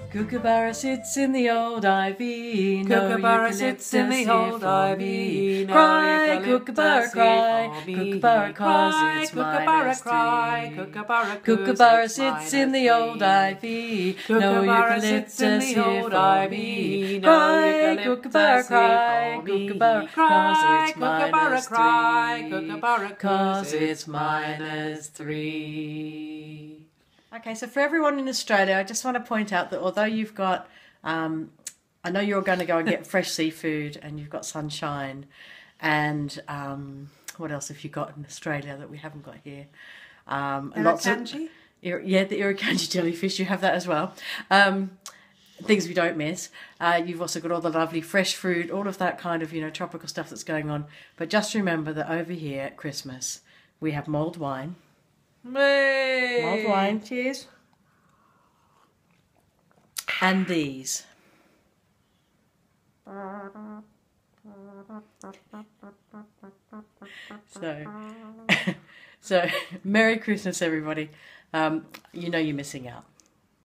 Kookaburra sits in the old ivy. Kookaburra sits in the old ivy. Cry, Kookaburra, cry. Kookaburra, cause it's Kookaburra, cry. -3. Kookaburra sits in the old ivy. No eucalyptus here for me. Cry, Kookaburra, cry. Kookaburra, cause it's -3. Cause it's -3. Okay, so for everyone in Australia, I just want to point out that although you've got, I know you're going to go and get fresh seafood and you've got sunshine and what else have you got in Australia that we haven't got here? Irukandji? Yeah, the Irukandji jellyfish, you have that as well. Things we don't miss. You've also got all the lovely fresh fruit, all of that kind of, tropical stuff that's going on. But just remember that over here at Christmas, we have mulled wine. Mulled wine, cheers. And these. So Merry Christmas, everybody. You know you're missing out.